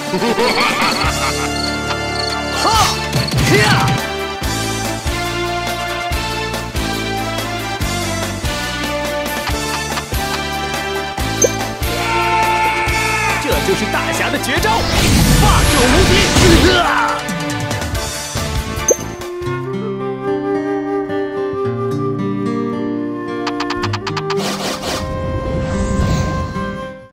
哈！呀！这就是大侠的绝招，化踵无敌！